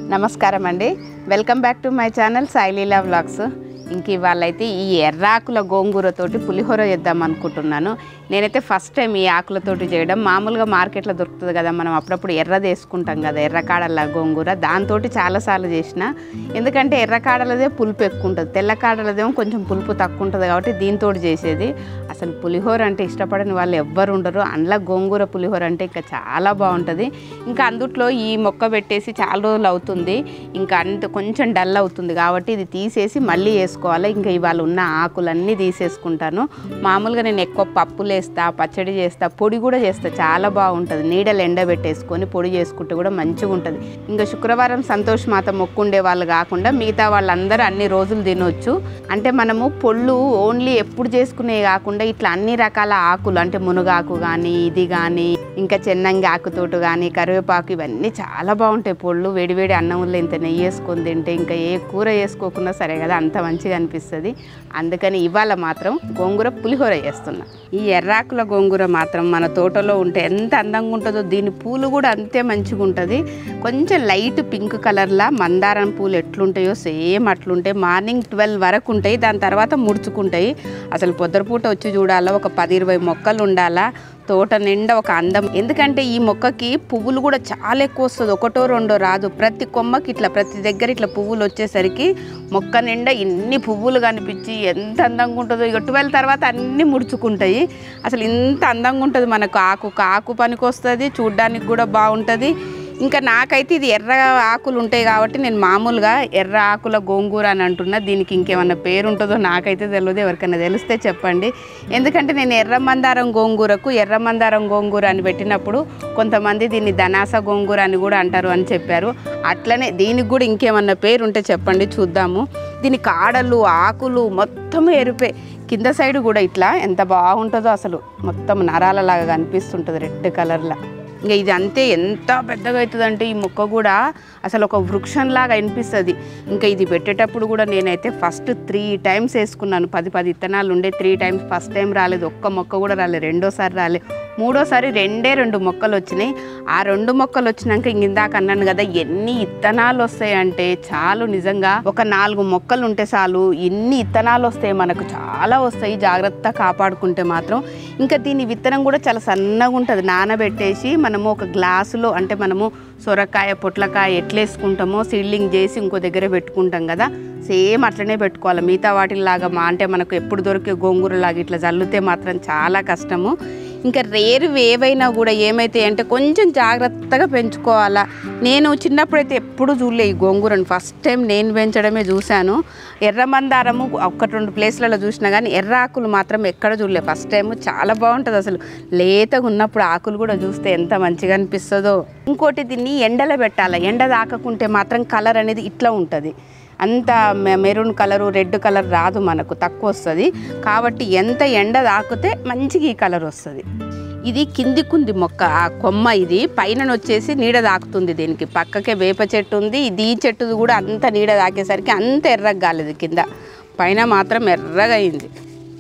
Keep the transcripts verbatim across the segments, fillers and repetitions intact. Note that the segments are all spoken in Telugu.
నమస్కారం అండి. Welcome back to my channel Saileela vlogs. ఇంక ఇవాళైతే ఈ ఎర్రాకుల గోంగూరతోటి పులిహోర చేద్దాం అనుకుంటున్నాను. నేనైతే ఫస్ట్ టైం ఈ ఆకులతోటి చేయడం. మామూలుగా మార్కెట్లో దొరుకుతుంది కదా, మనం అప్పుడప్పుడు ఎర్రది వేసుకుంటాం కదా, ఎర్రకాడల గోంగూర. దాంతో చాలాసార్లు చేసిన. ఎందుకంటే ఎర్రకాడలదే పులుపు ఎక్కువ ఉంటుంది, తెల్లకాడలదేమో కొంచెం పులుపు తక్కువ ఉంటుంది కాబట్టి దీంతో చేసేది. అసలు పులిహోర అంటే ఇష్టపడని వాళ్ళు ఎవ్వరు ఉండరు. అందులో గోంగూర పులిహోర అంటే ఇంకా చాలా బాగుంటుంది. ఇంకా అందుట్లో ఈ మొక్క పెట్టేసి చాలా రోజులు అవుతుంది, ఇంకా అంత కొంచెం డల్ అవుతుంది కాబట్టి ఇది తీసేసి మళ్ళీ వేసుకోవాలి. ఇంకా ఇవాళ ఉన్న ఆకులన్నీ తీసేసుకుంటాను. మామూలుగా నేను ఎక్కువ పప్పులు వేస్తా, పచ్చడి చేస్తా, పొడి కూడా చేస్తా, చాలా బాగుంటుంది. నీడలు ఎండబెట్టేసుకొని పొడి చేసుకుంటే కూడా మంచిగా ఉంటుంది. ఇంకా శుక్రవారం సంతోష్ మాత మొక్కుండే వాళ్ళు కాకుండా మిగతా వాళ్ళందరూ అన్ని రోజులు తినొచ్చు. అంటే మనము పొళ్ళు ఓన్లీ ఎప్పుడు చేసుకునేవి కాకుండా ఇట్లా అన్ని రకాల ఆకులు, అంటే మునగాకు కానీ ఇది కానీ ఇంకా చెన్నంగి ఆకుతోటి కానీ కరివేపాకు, ఇవన్నీ చాలా బాగుంటాయి పొళ్ళు. వేడివేడి అన్నంలో ఇంత నెయ్యి వేసుకొని తింటే ఇంకా ఏ కూర వేసుకోకున్నా సరే కదా, అంత మంచిగా అనిపిస్తుంది. అందుకని ఇవాళ మాత్రం గోంగూర పులిహోర చేస్తున్నా. ఈ ఎర్రాకుల గోంగూర మాత్రం మన తోటలో ఉంటే ఎంత అందంగా ఉంటుందో, దీని పూలు కూడా అంతే మంచిగా ఉంటుంది. కొంచెం లైట్ పింక్ కలర్లా మందారం పూలు ఎట్లుంటాయో సేమ్ అట్లుంటాయి. మార్నింగ్ ట్వెల్వ్ వరకు ఉంటాయి, దాని తర్వాత ముడుచుకుంటాయి. అసలు పొద్దుపూట వచ్చి చూడాలా, ఒక పది ఇరవై మొక్కలు ఉండాలా తోట నిండా ఒక అందం. ఎందుకంటే ఈ మొక్కకి పువ్వులు కూడా చాలా ఎక్కువ వస్తుంది, ఒకటో రెండో రాదు. ప్రతి కొమ్మకి ఇట్లా ప్రతి దగ్గర ఇట్లా పువ్వులు వచ్చేసరికి మొక్క నిండా ఇన్ని పువ్వులు కనిపించి ఎంత అందంగా ఉంటుందో. ఇక ట్వెల్వ్ తర్వాత అన్నీ ముడుచుకుంటాయి. అసలు ఇంత అందంగా ఉంటుంది మనకు. ఆకు ఆకు పనికి వస్తుంది, చూడ్డానికి కూడా బాగుంటుంది. ఇంకా నాకైతే ఇది ఎర్ర ఆకులు ఉంటాయి కాబట్టి నేను మామూలుగా ఎర్ర ఆకుల గోంగూర అని అంటున్నా. దీనికి ఇంకేమన్నా పేరు ఉంటుందో నాకైతే తెలియదు, ఎవరికైనా తెలిస్తే చెప్పండి. ఎందుకంటే నేను ఎర్ర మందారం గోంగూరకు ఎర్ర మందారం గోంగూర అని పెట్టినప్పుడు కొంతమంది దీన్ని ధనాస గోంగూర అని కూడా అంటారు అని చెప్పారు. అట్లనే దీనికి కూడా ఇంకేమన్నా పేరు ఉంటే చెప్పండి, చూద్దాము. దీని కాడలు ఆకులు మొత్తం ఎరుపే, కింద సైడ్ కూడా ఇట్లా ఎంత బాగుంటుందో అసలు, మొత్తం నరాలలాగా కనిపిస్తుంటుంది రెడ్ కలర్లో. ఇంకా ఇది అంతే ఎంత పెద్దగా అవుతుందంటే ఈ మొక్క కూడా అసలు ఒక వృక్షంలాగా అనిపిస్తుంది. ఇంకా ఇది పెట్టేటప్పుడు కూడా నేనైతే ఫస్ట్ త్రీ టైమ్స్ వేసుకున్నాను. పది పది ఇత్తనాలు ఉండే, త్రీ టైమ్స్ ఫస్ట్ టైం రాలేదు, ఒక్క మొక్క కూడా రాలేదు. రెండోసారి రాలేదు, మూడోసారి రెండే రెండు మొక్కలు వచ్చినాయి. ఆ రెండు మొక్కలు వచ్చినాక ఇందాక అన్నాను కదా ఎన్ని ఇత్తనాలు వస్తాయంటే చాలు. నిజంగా ఒక నాలుగు మొక్కలు ఉంటే చాలు ఎన్ని ఇత్తనాలు వస్తాయి మనకు, చాలా వస్తాయి జాగ్రత్తగా కాపాడుకుంటే మాత్రం. ఇంకా దీని విత్తనం కూడా చాలా సన్నగా ఉంటుంది. నానబెట్టేసి మనము ఒక గ్లాసులో, అంటే మనము సొరకాయ పొట్లకాయ ఎట్లా వేసుకుంటామో సీడ్లింగ్ చేసి ఇంకో దగ్గర పెట్టుకుంటాం కదా, సేమ్ అట్లనే పెట్టుకోవాలి. మిగతా వాటిలాగా మా అంటే మనకు ఎప్పుడు దొరికే గోంగూరలాగా ఇట్లా జల్లితే మాత్రం చాలా కష్టము. ఇంకా రేరు ఏవైనా కూడా ఏమైతే అంటే కొంచెం జాగ్రత్తగా పెంచుకోవాలా. నేను చిన్నప్పుడైతే ఎప్పుడు చూడలే ఈ గోంగూరను, ఫస్ట్ టైం నేను పెంచడమే చూశాను. ఎర్ర మందారము ఒక్కటి రెండు ప్లేస్లలో చూసినా కానీ ఎర్ర ఆకులు మాత్రం ఎక్కడ చూడలే ఫస్ట్ టైం. చాలా బాగుంటుంది అసలు, లేతగా ఉన్నప్పుడు ఆకులు కూడా చూస్తే ఎంత మంచిగా అనిపిస్తుందో. ఇంకోటి దీన్ని ఎండలో పెట్టాలి, ఎండ తాకకుంటే మాత్రం కలర్ అనేది ఇట్లా ఉంటుంది, అంత మెరూన్ కలరు రెడ్ కలర్ రాదు మనకు, తక్కువ వస్తుంది. కాబట్టి ఎంత ఎండ తాకితే మంచిగా ఈ కలర్ వస్తుంది. ఇది కిందికుంది మొక్క, ఆ కొమ్మ ఇది పైన వచ్చేసి నీడ తాకుతుంది. దీనికి పక్కకే వేప చెట్టు ఉంది, ఇది ఈ చెట్టుది కూడా అంత నీడ తాకేసరికి అంత ఎర్రగా కాలేదు, కింద పైన మాత్రం ఎర్రగా అయింది.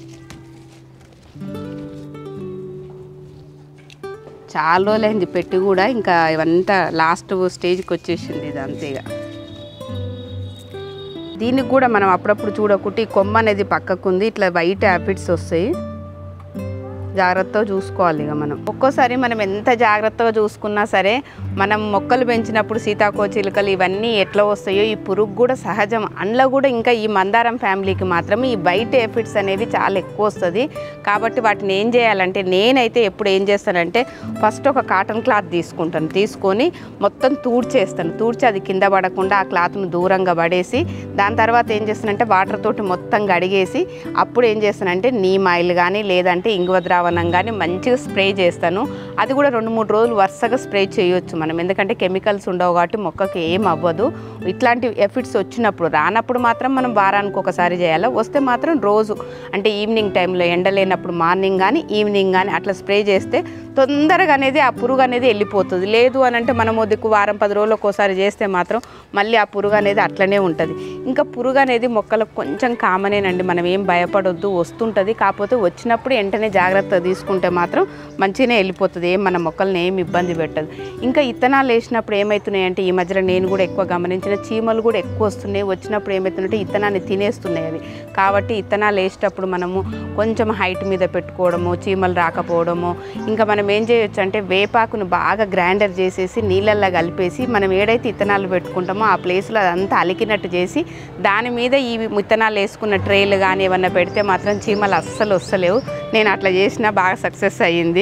చాలా రోజులైంది పెట్టి కూడా, ఇంకా ఇవంతా లాస్ట్ స్టేజ్కి వచ్చేసింది ఇది అంతేగా. దీనికి కూడా మనం అప్పుడప్పుడు చూడకుంటే ఈ కొమ్మ అనేది పక్కకుంది, ఇట్లా వైట్ యాపిడ్స్ వస్తాయి, జాగ్రత్తగా చూసుకోవాలి. ఇక మనం ఒక్కోసారి మనం ఎంత జాగ్రత్తగా చూసుకున్నా సరే, మనం మొక్కలు పెంచినప్పుడు సీతాకోచిలుకలు ఇవన్నీ ఎట్లా వస్తాయో ఈ పురుగు కూడా సహజం. అందులో కూడా ఇంకా ఈ మందారం ఫ్యామిలీకి మాత్రం ఈ వైట్ ఎఫిడ్స్ అనేవి చాలా ఎక్కువ వస్తుంది. కాబట్టి వాటిని ఏం చేయాలంటే, నేనైతే ఎప్పుడు ఏం చేస్తానంటే ఫస్ట్ ఒక కాటన్ క్లాత్ తీసుకుంటాను, తీసుకొని మొత్తం తూడ్చేస్తాను. తూడ్చి అది కింద పడకుండా ఆ క్లాత్ను దూరంగా పడేసి దాని తర్వాత ఏం చేస్తానంటే వాటర్ తోటి మొత్తం కడిగేసి అప్పుడు ఏం చేస్తానంటే నీమ్ ఆయిల్ కానీ లేదంటే ఇంగువ ద్రావణం కానీ మంచిగా స్ప్రే చేస్తాను. అది కూడా రెండు మూడు రోజులు వరుసగా స్ప్రే చేయొచ్చు మనం, ఎందుకంటే కెమికల్స్ ఉండవు కాబట్టి మొక్కకి ఏం అవ్వదు. ఇట్లాంటి ఎఫిడ్స్ వచ్చినప్పుడు, రానప్పుడు మాత్రం మనం వారానికి ఒకసారి చేయాలి, వస్తే మాత్రం రోజు అంటే ఈవినింగ్ టైంలో ఎండ లేనప్పుడు మార్నింగ్ కానీ ఈవినింగ్ కానీ అట్లా స్ప్రే చేస్తే తొందరగా అనేది ఆ పురుగు అనేది వెళ్ళిపోతుంది. లేదు అని అంటే మనం దిక్కు వారం పది రోజులకు ఒకసారి చేస్తే మాత్రం మళ్ళీ ఆ పురుగు అనేది అట్లనే ఉంటుంది. ఇంకా పురుగు అనేది మొక్కలకు కొంచెం కామనేనండి, మనం ఏం భయపడొద్దు, వస్తుంటుంది. కాకపోతే వచ్చినప్పుడు వెంటనే జాగ్రత్త జాగ్రత్త తీసుకుంటే మాత్రం మంచిగానే వెళ్ళిపోతుంది, ఏం మన మొక్కల్ని ఏం ఇబ్బంది పెట్టదు. ఇంకా ఇత్తనాలు వేసినప్పుడు ఏమవుతున్నాయంటే ఈ మధ్యలో నేను కూడా ఎక్కువ గమనించిన చీమలు కూడా ఎక్కువ వస్తున్నాయి. వచ్చినప్పుడు ఏమవుతుందంటే ఇత్తనాన్ని తినేస్తున్నాయి అవి. కాబట్టి ఇత్తనాలు వేసేటప్పుడు మనము కొంచెం హైట్ మీద పెట్టుకోవడము, చీమలు రాకపోవడము. ఇంకా మనం ఏం చేయొచ్చు అంటే వేపాకును బాగా గ్రైండర్ చేసేసి నీళ్ళల్లో కలిపేసి మనం ఏడైతే ఇత్తనాలు పెట్టుకుంటామో ఆ ప్లేస్లో అదంతా అలికినట్టు చేసి దాని మీద ఈ విత్తనాలు వేసుకున్న ట్రేలు కానీ ఏమన్నా పెడితే మాత్రం చీమలు అస్సలు వస్తలేవు. నేను అట్లా చేసినా బాగా సక్సెస్ అయ్యింది.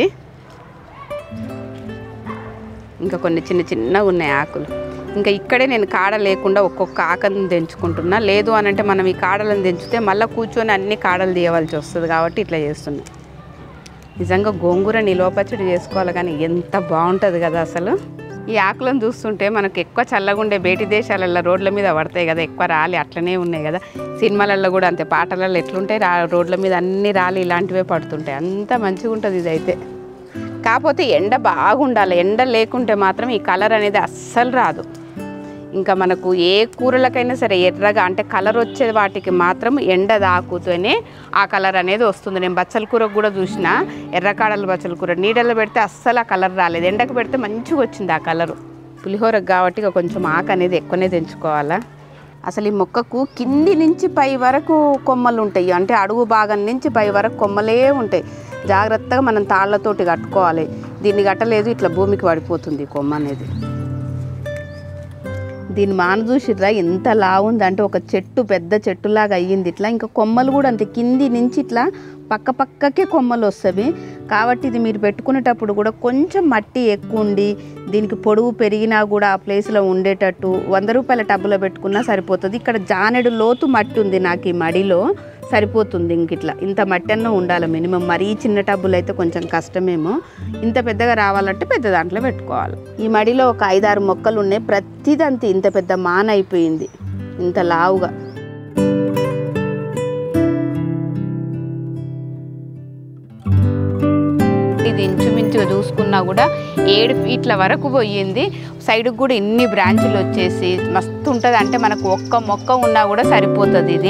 ఇంకా కొన్ని చిన్న చిన్నగా ఉన్నాయి ఆకులు. ఇంకా ఇక్కడే నేను కాడ లేకుండా ఒక్కొక్క ఆకను తెంచుకుంటున్నా. లేదు అని అంటే మనం ఈ కాడలను తెంచితే మళ్ళీ కూర్చొని అన్ని కాడలు తీయవలసి వస్తుంది. కాబట్టి ఇట్లా చేస్తున్నా. నిజంగా గోంగూర నిలువ పచ్చడి చేసుకోవాలి కానీ ఎంత బాగుంటుంది కదా అసలు. ఈ ఆకులను చూస్తుంటే మనకు ఎక్కువ చల్లగుండే బయటి దేశాలలో రోడ్ల మీద పడతాయి కదా, ఎక్కువ రాలి అట్లనే ఉన్నాయి కదా. సినిమాలలో కూడా అంతే, పాటలలో ఎట్లుంటాయి రా రోడ్ల మీద అన్ని రాలి ఇలాంటివే పడుతుంటాయి. అంత మంచిగా ఉంటుంది ఇదైతే. కాకపోతే ఎండ బాగుండాలి, ఎండ లేకుంటే మాత్రం ఈ కలర్ అనేది అస్సలు రాదు. ఇంకా మనకు ఏ కూరలకైనా సరే ఎర్రగా అంటే కలర్ వచ్చే వాటికి మాత్రం ఎండ తాకుతూనే ఆ కలర్ అనేది వస్తుంది. నేను బచ్చల కూరకు కూడా చూసిన, ఎర్రకాడలు బచ్చల కూర నీడలో పెడితే అస్సలు ఆ కలర్ రాలేదు, ఎండకు పెడితే మంచిగా వచ్చింది ఆ కలరు. పులిహోరకు కాబట్టి ఇక కొంచెం ఆకు అనేది ఎక్కువనే తెంచుకోవాలా. అసలు ఈ మొక్కకు కింది నుంచి పై వరకు కొమ్మలు ఉంటాయి, అంటే అడుగు భాగం నుంచి పై వరకు కొమ్మలే ఉంటాయి. జాగ్రత్తగా మనం తాళ్లతోటి కట్టుకోవాలి. దీన్ని కట్టలేదు ఇట్లా భూమికి పడిపోతుంది కొమ్మ అనేది. దీని మాన చూసిర్రా ఎంత లావుంది అంటే ఒక చెట్టు, పెద్ద చెట్టులాగా అయ్యింది ఇట్లా. ఇంకా కొమ్మలు కూడా అంతే, కింది నుంచి ఇట్లా పక్క పక్కకే కొమ్మలు వస్తాయి. కాబట్టి ఇది మీరు పెట్టుకునేటప్పుడు కూడా కొంచెం మట్టి ఎక్కువ ఉండి దీనికి పొడవు పెరిగినా కూడా ఆ ప్లేస్లో ఉండేటట్టు వంద రూపాయల టబ్బులో పెట్టుకున్నా సరిపోతుంది. ఇక్కడ జానెడు లోతు మట్టి ఉంది నాకు ఈ మడిలో, సరిపోతుంది. ఇంక ఇట్లా ఇంత మట్టి అన్న ఉండాలి మినిమం. మరీ చిన్న టబ్బులు అయితే కొంచెం కష్టమేమో, ఇంత పెద్దగా రావాలంటే పెద్ద దాంట్లో పెట్టుకోవాలి. ఈ మడిలో ఒక ఐదారు మొక్కలు ఉన్నాయి, ప్రతిదంతా ఇంత పెద్ద మాన అయిపోయింది, ఇంత లావుగా. ఇది ఇంచుమించుగా చూసుకున్నా కూడా ఏడు ఫీట్ల వరకు పోయింది. సైడ్కి కూడా ఇన్ని బ్రాంచులు వచ్చేసి మస్తు ఉంటుంది. అంటే మనకు ఒక్క మొక్క ఉన్నా కూడా సరిపోతుంది ఇది.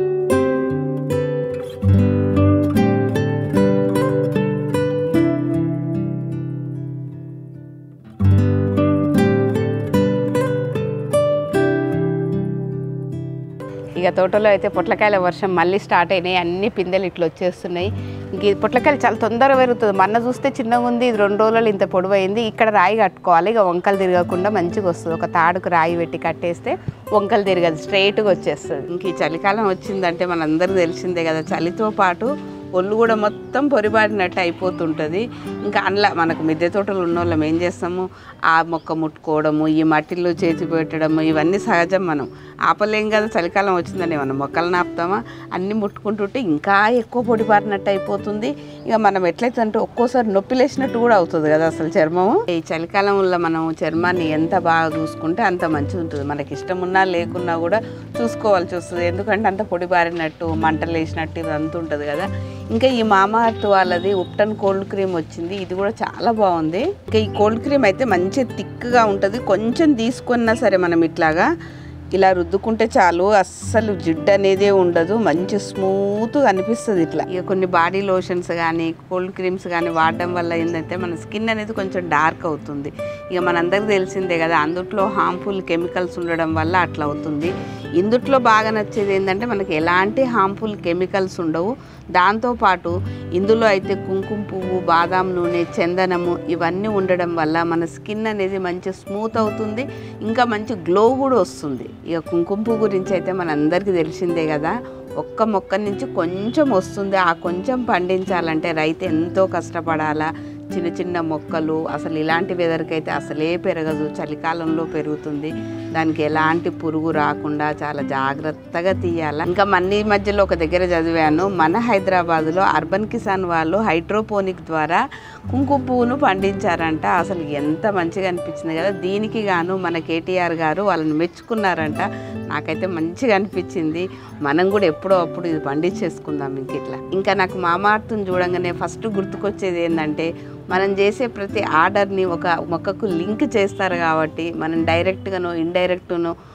ఇక తోటలో అయితే పొట్లకాయల వర్షం మళ్ళీ స్టార్ట్ అయినాయి, అన్ని పిందెలు ఇట్లా వచ్చేస్తున్నాయి. ఇంక ఈ పొట్లకాయలు చాలా తొందరగా పెరుగుతుంది. మన్న చూస్తే చిన్నగా ఉంది, ఇది రెండు రోజులు ఇంత పొడవైంది. ఇక్కడ రాయి కట్టుకోవాలి, ఇక వంకలు తిరగకుండా మంచిగా వస్తుంది. ఒక తాడుకు రాయి పెట్టి కట్టేస్తే వంకలు తిరగదు, స్ట్రైట్గా వచ్చేస్తుంది. ఇంక ఈ చలికాలం వచ్చిందంటే మనందరికీ తెలిసిందే కదా, చలితో పాటు ఒళ్ళు కూడా మొత్తం పొరిబారినట్టు అయిపోతుంటుంది. ఇంకా అందులో మనకు మిద్దె తోటలు ఉన్న వాళ్ళం ఏం చేస్తాము, ఆ మొక్క ముట్టుకోవడము, ఈ మట్టిలో చేతి పెట్టడము, ఇవన్నీ సహజం. మనం ఆపలేం కదా, చలికాలం వచ్చిందని మనం మొక్కలను ఆపుతామా, అన్నీ ముట్టుకుంటుంటే ఇంకా ఎక్కువ పొడిబారినట్టు అయిపోతుంది. ఇక మనం ఎట్లయితే అంటే ఒక్కోసారి నొప్పి లేచినట్టు కూడా అవుతుంది కదా అసలు చర్మము. ఈ చలికాలంలో మనం చర్మాన్ని ఎంత బాగా చూసుకుంటే అంత మంచిగా ఉంటుంది. మనకి ఇష్టం ఉన్నా లేకున్నా కూడా చూసుకోవాల్సి వస్తుంది, ఎందుకంటే అంత పొడిబారినట్టు మంటలు వేసినట్టు ఇదంతా ఉంటుంది కదా. ఇంకా ఈ మామా అర్త్ వాళ్ళది ఉప్టన్ కోల్డ్ క్రీమ్ వచ్చింది, ఇది కూడా చాలా బాగుంది. ఇంకా ఈ కోల్డ్ క్రీమ్ అయితే మంచి థిక్గా ఉంటుంది. కొంచెం తీసుకున్నా సరే మనం ఇట్లాగా ఇలా రుద్దుకుంటే చాలు, అస్సలు జిడ్డు అనేదే ఉండదు, మంచి స్మూత్గా అనిపిస్తుంది ఇట్లా. ఇక కొన్ని బాడీ లోషన్స్ కానీ కోల్డ్ క్రీమ్స్ కానీ వాడడం వల్ల ఏంటంటే మన స్కిన్ అనేది కొంచెం డార్క్ అవుతుంది. ఇక మనందరికీ తెలిసిందే కదా, అందుట్లో హార్మ్ఫుల్ కెమికల్స్ ఉండడం వల్ల అట్లా అవుతుంది. ఇందుట్లో బాగా నచ్చేది ఏంటంటే మనకి ఎలాంటి హార్మ్ఫుల్ కెమికల్స్ ఉండవు. దాంతోపాటు ఇందులో అయితే కుంకుమ పువ్వు, బాదాం నూనె, చందనము ఇవన్నీ ఉండడం వల్ల మన స్కిన్ అనేది మంచి స్మూత్ అవుతుంది, ఇంకా మంచి గ్లో కూడా వస్తుంది. ఇక కుంకుమ పువ్వు గురించి అయితే మనందరికీ తెలిసిందే కదా, ఒక్క మొక్క నుంచి కొంచెం వస్తుంది. ఆ కొంచెం పండించాలంటే రైతు ఎంతో కష్టపడాలా. చిన్న చిన్న మొక్కలు అసలు ఇలాంటి వెదర్కి అయితే అసలే పెరగదు, చలికాలంలో పెరుగుతుంది. దానికి ఎలాంటి పురుగు రాకుండా చాలా జాగ్రత్తగా తీయాలి. ఇంకా మన్ని మధ్యలో ఒక దగ్గర చదివాను, మన హైదరాబాద్లో అర్బన్ కిసాన్ వాళ్ళు హైడ్రోపోనిక్ ద్వారా కుంకుమ పువ్వును పండించారంట. అసలు ఎంత మంచిగా అనిపించింది కదా. దీనికి గాను మన కేటీఆర్ గారు వాళ్ళని మెచ్చుకున్నారంట. నాకైతే మంచిగా అనిపించింది. మనం కూడా ఎప్పుడో అప్పుడు ఇది పండించేసుకుందాం ఇంక ఇట్లా. ఇంకా నాకు మామా అర్త్ని చూడంగానే ఫస్ట్ గుర్తుకొచ్చేది ఏంటంటే, మనం చేసే ప్రతి ఆర్డర్ని ఒక మొక్కకు లింక్ చేస్తారు కాబట్టి మనం డైరెక్ట్గానో ఇండైరెక్ట్నో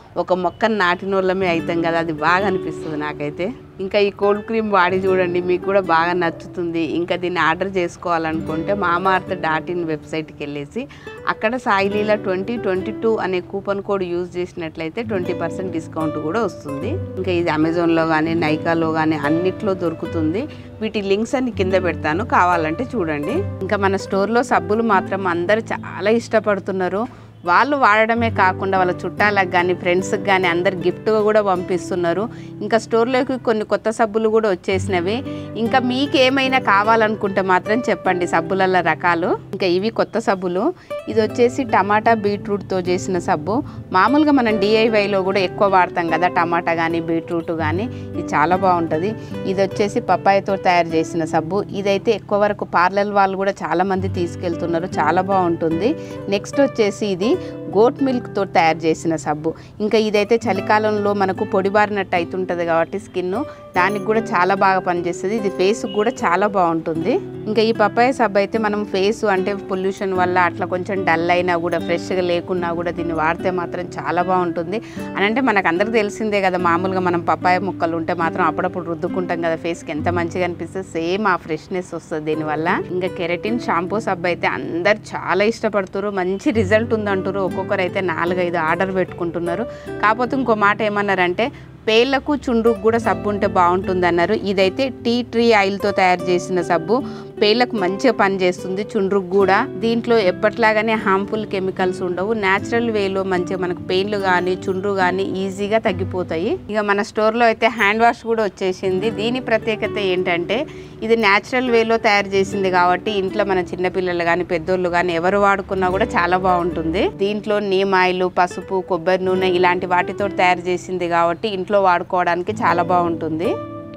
ఒక మొక్కను నాటినోళ్ళమే అవుతాం కదా, అది బాగా అనిపిస్తుంది నాకైతే. ఇంకా ఈ కోల్డ్ క్రీమ్ వాడి చూడండి, మీకు కూడా బాగా నచ్చుతుంది. ఇంకా దీన్ని ఆర్డర్ చేసుకోవాలనుకుంటే మామార్త్ డాట్ ఇన్ వెబ్సైట్కి వెళ్ళేసి అక్కడ సాయిలీలా ట్వంటీ ట్వంటీ టూ అనే కూపన్ కోడ్ యూజ్ చేసినట్లయితే ట్వంటీ పర్సెంట్ డిస్కౌంట్ కూడా వస్తుంది. ఇంకా ఇది అమెజాన్లో కానీ నైకాలో కానీ అన్నిట్లో దొరుకుతుంది. వీటి లింక్స్ అన్ని కింద పెడతాను, కావాలంటే చూడండి. ఇంకా మన స్టోర్లో సబ్బులు మాత్రం అందరూ చాలా ఇష్టపడుతున్నారు. వాళ్ళు వాడడమే కాకుండా వాళ్ళ చుట్టాలకు కానీ ఫ్రెండ్స్కి కానీ అందరు గిఫ్ట్గా కూడా పంపిస్తున్నారు. ఇంకా స్టోర్లోకి కొన్ని కొత్త సబ్బులు కూడా వచ్చేసినవి. ఇంకా మీకు ఏమైనా కావాలనుకుంటే మాత్రం చెప్పండి సబ్బులలో రకాలు. ఇంకా ఇవి కొత్త సబ్బులు. ఇది వచ్చేసి టమాటా బీట్రూట్తో చేసిన సబ్బు. మామూలుగా మనం డిఐవైలో కూడా ఎక్కువ వాడతాం కదా, టమాటా కానీ బీట్రూట్ కానీ. ఇది చాలా బాగుంటుంది. ఇది వచ్చేసి పప్పాయతో తయారు చేసిన సబ్బు. ఇదైతే ఎక్కువ వరకు పార్లర్ వాళ్ళు కూడా చాలామంది తీసుకెళ్తున్నారు, చాలా బాగుంటుంది. నెక్స్ట్ వచ్చేసి ఇది గోట్ మిల్క్తో తయారు చేసిన సబ్బు. ఇంకా ఇదైతే చలికాలంలో మనకు పొడిబారినట్టు అవుతుంటుంది కాబట్టి స్కిన్, దానికి కూడా చాలా బాగా పనిచేస్తుంది. ఇది ఫేస్కి కూడా చాలా బాగుంటుంది. ఇంకా ఈ పప్పాయ సబ్బు అయితే మనం ఫేస్ అంటే పొల్యూషన్ వల్ల అట్లా కొంచెం డల్ అయినా కూడా ఫ్రెష్గా లేకున్నా కూడా దీన్ని వాడితే మాత్రం చాలా బాగుంటుంది. అని అంటే మనకు అందరికి తెలిసిందే కదా, మామూలుగా మనం పప్పాయ ముక్కలు ఉంటే మాత్రం అప్పుడప్పుడు రుద్దుకుంటాం కదా ఫేస్కి, ఎంత మంచిగా అనిపిస్తుంది. సేమ్ ఆ ఫ్రెష్నెస్ వస్తుంది దీనివల్ల. ఇంకా కెరటిన్ షాంపూ సబ్బు అయితే అందరు చాలా ఇష్టపడుతున్నారు, మంచి రిజల్ట్ ఉందంటారు. ఒక్కొక్కరు అయితే నాలుగైదు ఆర్డర్ పెట్టుకుంటున్నారు. కాకపోతే ఇంకో మాట ఏమన్నారంటే పేర్లకు చుండ్రుకు కూడా సబ్బు ఉంటే బాగుంటుంది అన్నారు. ఇదైతే టీ ట్రీ ఆయిల్తో తయారు చేసిన సబ్బు. పేర్లకు మంచిగా పనిచేస్తుంది, చుండ్రుకు కూడా. దీంట్లో ఎప్పట్లాగానే హార్మ్ఫుల్ కెమికల్స్ ఉండవు. న్యాచురల్ వేలో మంచిగా మనకు పెయిన్లు కానీ చుండ్రు కానీ ఈజీగా తగ్గిపోతాయి. ఇక మన స్టోర్లో అయితే హ్యాండ్ వాష్ కూడా వచ్చేసింది. దీని ప్రత్యేకత ఏంటంటే ఇది న్యాచురల్ వేలో తయారు చేసింది కాబట్టి ఇంట్లో మన చిన్నపిల్లలు కానీ పెద్దోళ్ళు కానీ ఎవరు వాడుకున్నా కూడా చాలా బాగుంటుంది. దీంట్లో నీమ్ ఆయిల్, పసుపు, కొబ్బరి నూనె ఇలాంటి వాటితో తయారు చేసింది కాబట్టి ఇంట్లో వాడుకోవడానికి చాలా బాగుంటుంది.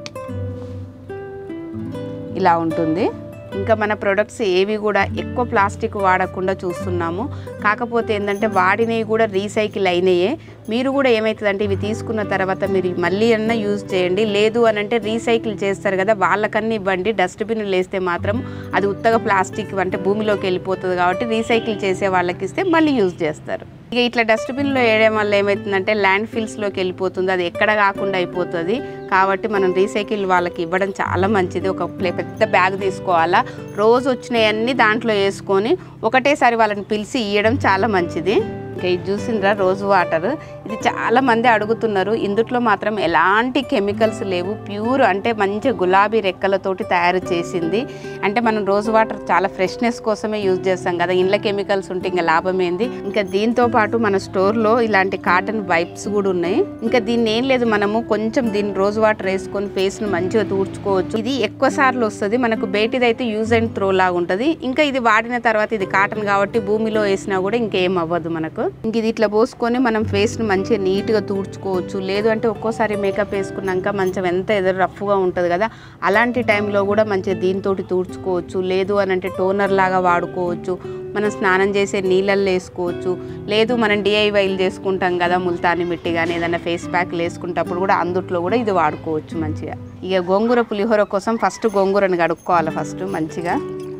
ఇలా ఉంటుంది. ఇంకా మన ప్రొడక్ట్స్ ఏవి కూడా ఎక్కువ ప్లాస్టిక్ వాడకుండా చూస్తున్నాము. కాకపోతే ఏంటంటే వాడినవి కూడా రీసైకిల్ అయినాయే. మీరు కూడా ఏమవుతుందంటే ఇవి తీసుకున్న తర్వాత మీరు మళ్ళీ అన్నా యూజ్ చేయండి. లేదు అని అంటే రీసైకిల్ చేస్తారు కదా, వాళ్ళకన్నా ఇవ్వండి. డస్ట్బిన్ వేస్తే మాత్రం అది ఉత్తగా ప్లాస్టిక్ అంటే భూమిలోకి వెళ్ళిపోతుంది కాబట్టి రీసైకిల్ చేసే వాళ్ళకి ఇస్తే మళ్ళీ యూజ్ చేస్తారు. ఇక ఇట్లా డస్ట్బిన్లో వేయడం వల్ల ఏమవుతుందంటే ల్యాండ్ ఫిల్స్లోకి వెళ్ళిపోతుంది, అది ఎక్కడ కాకుండా అయిపోతుంది. కాబట్టి మనం రీసైకిల్ వాళ్ళకి ఇవ్వడం చాలా మంచిది. ఒక పెద్ద బ్యాగ్ తీసుకోవాలా, రోజు వచ్చినవన్నీ దాంట్లో వేసుకొని ఒకటేసారి వాళ్ళని పిలిచి ఇవ్వడం చాలా మంచిది. ఇంకా ఇది చూసిండ్రా రోజ్ వాటర్, ఇది చాలా మంది అడుగుతున్నారు. ఇందుట్లో మాత్రం ఎలాంటి కెమికల్స్ లేవు, ప్యూర్ అంటే మంచి గులాబీ రెక్కలతోటి తయారు చేసింది. అంటే మనం రోజ్ వాటర్ చాలా ఫ్రెష్నెస్ కోసమే యూజ్ చేస్తాం కదా, ఇంట్లో కెమికల్స్ ఉంటే ఇంకా లాభం ఏంది. ఇంకా దీంతో పాటు మన స్టోర్లో ఇలాంటి కాటన్ వైప్స్ కూడా ఉన్నాయి. ఇంకా దీన్ని ఏం లేదు, మనము కొంచెం దీన్ని రోజ్ వాటర్ వేసుకొని ఫేస్ను మంచిగా తూడ్చుకోవచ్చు. ఇది ఎక్కువ సార్లు వస్తుంది మనకు. బయటిది అయితే యూజ్ అండ్ త్రో లాగా ఉంటుంది. ఇంకా ఇది వాడిన తర్వాత ఇది కాటన్ కాబట్టి భూమిలో వేసినా కూడా ఇంకేం అవ్వదు మనకు. ఇంక ఇది ఇట్లా పోసుకొని మనం ఫేస్ను మంచిగా నీట్గా తూడ్చుకోవచ్చు. లేదు అంటే ఒక్కోసారి మేకప్ వేసుకున్నాక మంచం ఎంత ఎదురు రఫ్గా ఉంటుంది కదా, అలాంటి టైంలో కూడా మంచిగా దీంతో తూడ్చుకోవచ్చు. లేదు అని అంటే టోనర్ లాగా వాడుకోవచ్చు. మనం స్నానం చేసే నీళ్ళల్లో వేసుకోవచ్చు. లేదు మనం డిఐవైలు చేసుకుంటాం కదా, ముల్తాని మిట్టి కానీ ఏదైనా ఫేస్ ప్యాక్లు వేసుకుంటప్పుడు కూడా అందుట్లో కూడా ఇది వాడుకోవచ్చు మంచిగా. ఇక గోంగూర పులిహోర కోసం ఫస్ట్ గోంగూరని కడుక్కోవాలి. ఫస్ట్ మంచిగా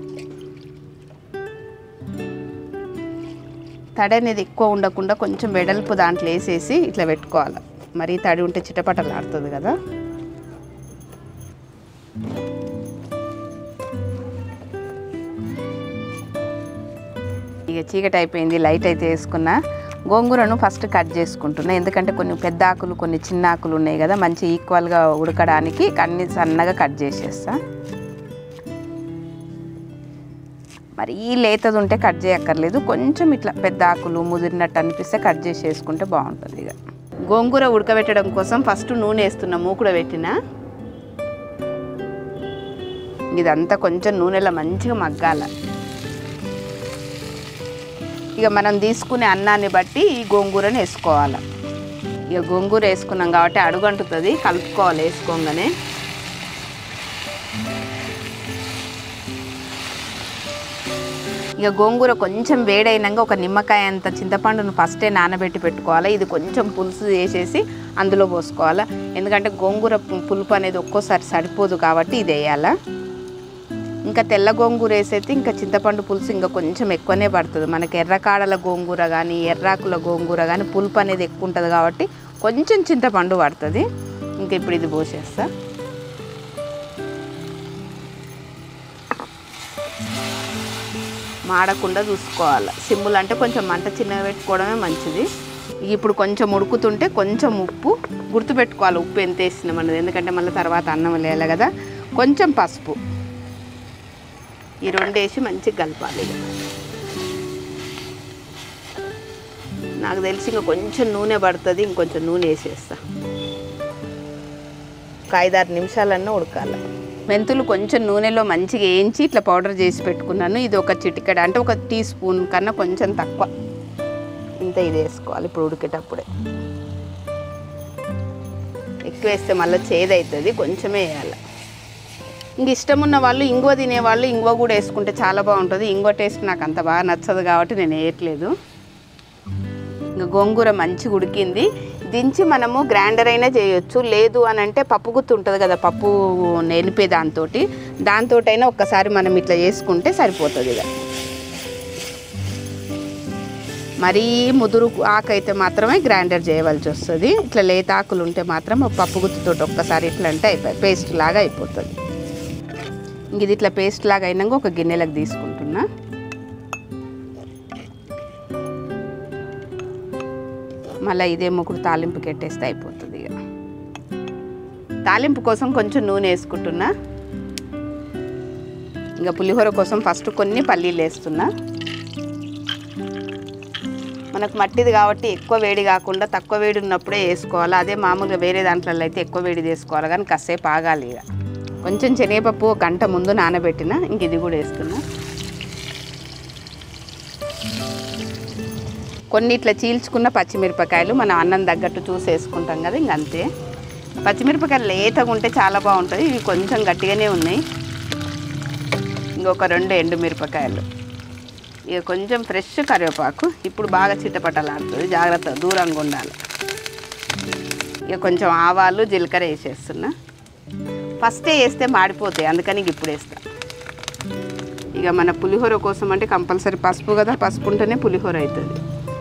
తడి అనేది ఎక్కువ ఉండకుండా కొంచెం వెడల్పు దాంట్లో వేసేసి ఇట్లా పెట్టుకోవాలి. మరీ తడి ఉంటే చిటపటలు ఆడుతుంది కదా. ఇక చీకటి అయిపోయింది, లైట్ అయితే వేసుకున్నా. గోంగూరను ఫస్ట్ కట్ చేసుకుంటున్నా, ఎందుకంటే కొన్ని పెద్ద ఆకులు కొన్ని చిన్న ఆకులు ఉన్నాయి కదా, మంచి ఈక్వల్గా ఉడకడానికి అన్ని సన్నగా కట్ చేసేస్తా. మరి ఈ లేతది ఉంటే కట్ చేయక్కర్లేదు, కొంచెం ఇట్లా పెద్ద ఆకులు ముదిరినట్టు అనిపిస్తే కట్ చేసి వేసుకుంటే బాగుంటుంది. ఇక గోంగూర ఉడకబెట్టడం కోసం ఫస్ట్ నూనె వేస్తున్నా, మూకుడ పెట్టిన. ఇదంతా కొంచెం నూనెలో మంచిగా మగ్గాల. ఇక మనం తీసుకునే అన్నాన్ని బట్టి ఈ గోంగూరని వేసుకోవాలి. ఇక గోంగూర వేసుకున్నాం కాబట్టి అడుగంటుతుంది, కలుపుకోవాలి వేసుకోగానే. ఇక గోంగూర కొంచెం వేడైనాక ఒక నిమ్మకాయ అంత చింతపండును ఫస్టే నానబెట్టి పెట్టుకోవాలి. ఇది కొంచెం పులుసు వేసేసి అందులో పోసుకోవాలి, ఎందుకంటే గోంగూర పులుపు అనేది ఒక్కోసారి సరిపోదు కాబట్టి ఇది వేయాలా. ఇంకా తెల్ల గోంగూర వేసైతే ఇంకా చింతపండు పులుసు ఇంకా కొంచెం ఎక్కువనే పడుతుంది. మనకి ఎర్రకాడల గోంగూర కానీ ఎర్రాకుల గోంగూర కానీ పులుపు అనేది ఎక్కువ ఉంటుంది కాబట్టి కొంచెం చింతపండు పడుతుంది. ఇంకా ఇప్పుడు ఇది పోసేస్తా. మాడకుండా చూసుకోవాలి. సిమ్ములు అంటే కొంచెం మంట చిన్నగా పెట్టుకోవడమే మంచిది. ఇప్పుడు కొంచెం ఉడుకుతుంటే కొంచెం ఉప్పు గుర్తుపెట్టుకోవాలి, ఉప్పు ఎంత వేసినాం అన్నది, ఎందుకంటే మళ్ళీ తర్వాత అన్నం వేయాలి కదా. కొంచెం పసుపు, ఈ రెండు వేసి మంచిగా కలపాలి. నాకు తెలిసి ఇంకా కొంచెం నూనె పడుతుంది, ఇంకొంచెం నూనె వేసేస్తా. ఒక ఐదారు నిమిషాలన్నా ఉడకాలి. మెంతులు కొంచెం నూనెలో మంచిగా వేయించి ఇట్లా పౌడర్ చేసి పెట్టుకున్నాను. ఇది ఒక చిటికెడ అంటే ఒక టీ స్పూన్ కన్నా కొంచెం తక్కువ ఇంత ఇది వేసుకోవాలి. ఇప్పుడు ఉడికేటప్పుడే ఎక్కువ వేస్తే మళ్ళీ చేదవుతుంది, కొంచెమే వేయాలి. ఇంక ఇష్టం ఉన్న వాళ్ళు ఇంగువ తినేవాళ్ళు ఇంగువ కూడా వేసుకుంటే చాలా బాగుంటుంది. ఇంగువ టేస్ట్ నాకు అంత బాగా నచ్చదు కాబట్టి నేను వేయట్లేదు. ఇంకా గోంగూర మంచిగా ఉడికింది. దించి మనము గ్రైండర్ అయినా చేయొచ్చు, లేదు అని అంటే పప్పు గుత్తి ఉంటుంది కదా, పప్పు నెనిపే దాంతో దాంతో అయినా ఒక్కసారి మనం ఇట్లా చేసుకుంటే సరిపోతుంది. ఇక మరీ ముదురు ఆకు అయితే మాత్రమే గ్రైండర్ చేయవలసి వస్తుంది. ఇట్లా లేత ఆకులు ఉంటే మాత్రం పప్పు గుత్తితో ఒక్కసారి ఇట్లా అంటే అయిపోయి పేస్ట్ లాగా అయిపోతుంది. ఇంక ఇది ఇట్లా పేస్ట్ లాగా అయినాక ఒక గిన్నెలకు తీసుకుంటున్నా. మళ్ళీ ఇదే ముక్కుడు తాలింపుకి ఎట్టేస్తే అయిపోతుంది. ఇక తాలింపు కోసం కొంచెం నూనె వేసుకుంటున్నా. ఇంకా పులిహోర కోసం ఫస్ట్ కొన్ని పల్లీలు వేస్తున్నా. మనకు మట్టిది కాబట్టి ఎక్కువ వేడి కాకుండా తక్కువ వేడి ఉన్నప్పుడే వేసుకోవాలి. అదే మామూలుగా వేరే దాంట్లో అయితే ఎక్కువ వేడి చేసుకోవాలి, కానీ కాసేపు ఆగాలి. ఇక కొంచెం శనగపప్పు ఒక గంట ముందు నానబెట్టిన, ఇంక ఇది కూడా వేస్తున్నా. కొన్ని ఇట్లా చీల్చుకున్న పచ్చిమిరపకాయలు మనం అన్నం తగ్గట్టు చూసి వేసుకుంటాం కదా, ఇంక అంతే. పచ్చిమిరపకాయలు లేతగా ఉంటే చాలా బాగుంటుంది. ఇవి కొంచెం గట్టిగానే ఉన్నాయి. ఇంకొక రెండు ఎండు మిరపకాయలు, ఇక కొంచెం ఫ్రెష్ కరివేపాకు. ఇప్పుడు బాగా చిట్టపట్టలాడుతుంది, జాగ్రత్త దూరంగా ఉండాలి. ఇక కొంచెం ఆవాలు జీలకర్ర వేసేస్తున్నా. ఫస్టే వేస్తే మాడిపోతాయి, అందుకని ఇప్పుడు వేస్తా. ఇక మన పులిహోర కోసం అంటే కంపల్సరీ పసుపు కదా, పసుపు ఉంటేనే పులిహోర అవుతుంది.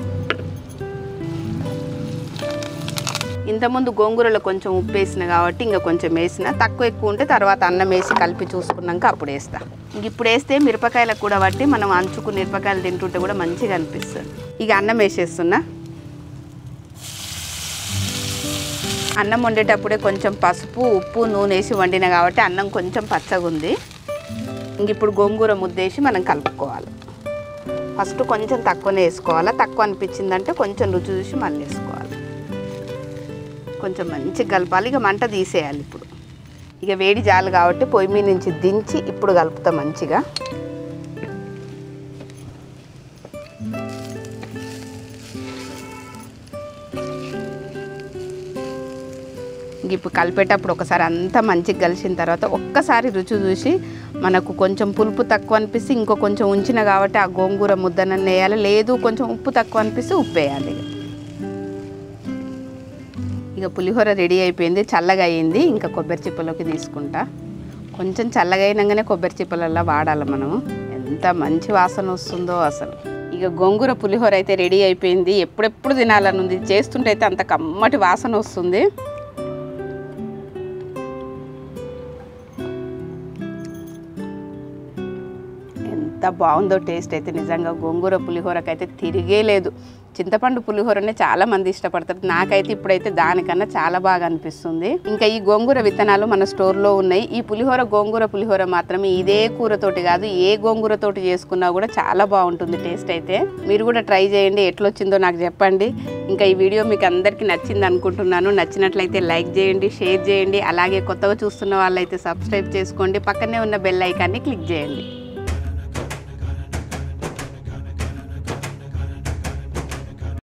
ఇంతకుముందు గోంగూరలో కొంచెం ఉప్పు వేసిన కాబట్టి ఇంకా కొంచెం వేసిన, తక్కువ ఎక్కువ ఉంటే తర్వాత అన్నం వేసి కలిపి చూసుకున్నాక అప్పుడు వేస్తా. ఇంక ఇప్పుడు వేస్తే మిరపకాయలకు కూడా బట్టి మనం అంచుకు మిరపకాయలు తింటుంటే కూడా మంచిగా అనిపిస్తుంది. ఇక అన్నం వేసేస్తున్నా. అన్నం వండేటప్పుడే కొంచెం పసుపు ఉప్పు నూనె వేసి వండిన కాబట్టి అన్నం కొంచెం పచ్చగా ఉంది. ఇంక ఇప్పుడు గోంగూర ముద్దేసి మనం కలుపుకోవాలి. ఫస్ట్ కొంచెం తక్కువనే వేసుకోవాలి, తక్కువ అనిపించిందంటే కొంచెం రుచి చూసి మళ్ళీ వేసుకోవాలి. కొంచెం మంచిగా కలపాలి. ఇక మంట తీసేయాలి. ఇప్పుడు ఇక వేడి జాలు కాబట్టి పొయ్యి మీద నుంచి దించి ఇప్పుడు కలుపుతా మంచిగా. ఇప్పుడు కలిపేటప్పుడు ఒకసారి అంతా మంచిగా కలిసిన తర్వాత ఒక్కసారి రుచి చూసి మనకు కొంచెం పులుపు తక్కువ అనిపిస్తే ఇంకో కొంచెం ఉంచిన కాబట్టి ఆ గోంగూర ముద్దనన్ను వేయాలి, లేదు కొంచెం ఉప్పు తక్కువ అనిపిస్తే ఉప్పు వేయాలి. ఇక పులిహోర రెడీ అయిపోయింది, చల్లగా అయ్యింది. ఇంకా కొబ్బరి చిప్పలోకి తీసుకుంటా. కొంచెం చల్లగా అయినాకనే కొబ్బరి చిప్పలల్లో వాడాలి మనము. ఎంత మంచి వాసన వస్తుందో అసలు. ఇక గోంగూర పులిహోర అయితే రెడీ అయిపోయింది. ఎప్పుడెప్పుడు తినాలని ఉంది, చేస్తుంటే అయితే అంత కమ్మటి వాసన వస్తుంది. ఎంత బాగుందో టేస్ట్ అయితే నిజంగా. గోంగూర పులిహోరకైతే తిరిగే లేదు. చింతపండు పులిహోరనే చాలా మంది ఇష్టపడతారు, నాకైతే ఇప్పుడైతే దానికన్నా చాలా బాగా అనిపిస్తుంది. ఇంకా ఈ గోంగూర విత్తనాలు మన స్టోర్లో ఉన్నాయి. ఈ పులిహోర గోంగూర పులిహోర మాత్రమే ఇదే కూరతోటి కాదు, ఏ గోంగూరతోటి చేసుకున్నా కూడా చాలా బాగుంటుంది టేస్ట్ అయితే. మీరు కూడా ట్రై చేయండి, ఎట్లొచ్చిందో నాకు చెప్పండి. ఇంకా ఈ వీడియో మీకు అందరికీ నచ్చింది అనుకుంటున్నాను. నచ్చినట్లయితే లైక్ చేయండి, షేర్ చేయండి. అలాగే కొత్తగా చూస్తున్న వాళ్ళైతే సబ్స్క్రైబ్ చేసుకోండి, పక్కనే ఉన్న బెల్ ఐకాన్ని క్లిక్ చేయండి.